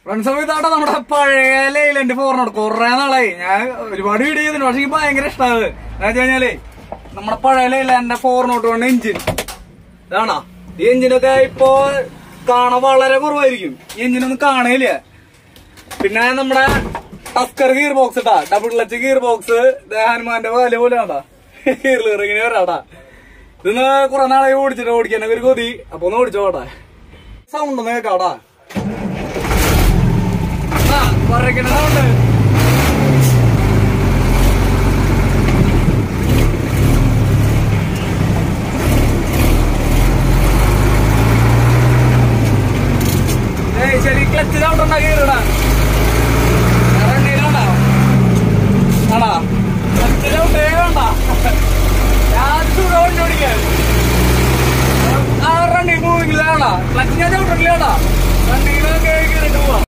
Friends ഇതാട്ടോ നമ്മുടെ പഴയ ലൈലന്റ് 400 കുറെ നാളായി. ഞാൻ ഒരുപാട് വീഡിയോ ചെയ്തിട്ടുണ്ട്. പക്ഷെ എനിക്ക് ഭയങ്കര ഇഷ്ടമാണ്. എന്താ വെച്ച് കഴിഞ്ഞാലേ നമ്മുടെ പഴയ ലൈലന്റെ 401 എഞ്ചിൻ ഇതാണോ. ഈ എഞ്ചിനൊക്കെ ഇപ്പൊ കാണാൻ വളരെ കുറവായിരിക്കും. ഈ എഞ്ചിനൊന്നും കാണയില്ല. പിന്നെ നമ്മുടെ ടസ്കർ ഗിയർ ബോക്സ് ഇട്ടാ, ഡബിൾ ക്ലച്ച് ഗിയർ ബോക്സ്, ഹനുമാന്റെ വാല് പോലെ ആണ്ടാ ഇങ്ങനെ വരാട്ടാ. ഇതൊന്ന് കുറെ നാളായി ഓടിക്കാനൊക്കെ ഒരു കൊതി. അപ്പൊ ഒന്ന് ഓടിച്ചോട്ടെ. സൗണ്ട് ഒന്ന് കേക്കാടാ. കുറയ്ക്കണ സൗണ്ട്. ശരി ക്ലച്ച് ചവിട്ടുണ്ടാ കീറടാ.